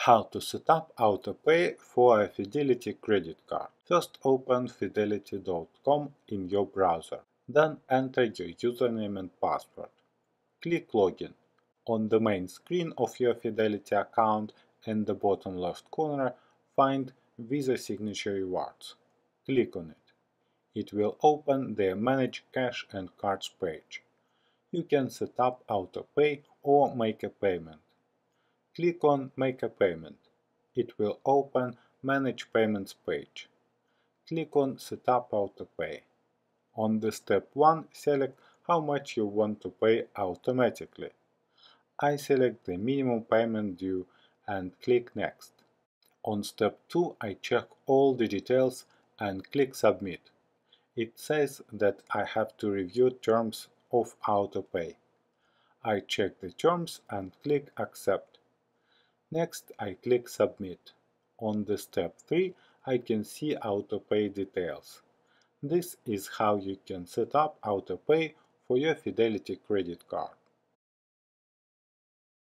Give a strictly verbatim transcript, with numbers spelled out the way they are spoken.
How to set up AutoPay for a Fidelity credit card. First open fidelity dot com in your browser. Then enter your username and password. Click Login. On the main screen of your Fidelity account in the bottom left corner, find Visa Signature Rewards. Click on it. It will open the Manage Cash and Cards page. You can set up AutoPay or make a payment. Click on Make a Payment. It will open Manage Payments page. Click on Set up AutoPay. On the step one, select how much you want to pay automatically. I select the minimum payment due and click Next. On step two, I check all the details and click Submit. It says that I have to review terms of AutoPay. I check the terms and click Accept. Next, I click Submit. On the step three, I can see AutoPay details. This is how you can set up AutoPay for your Fidelity credit card.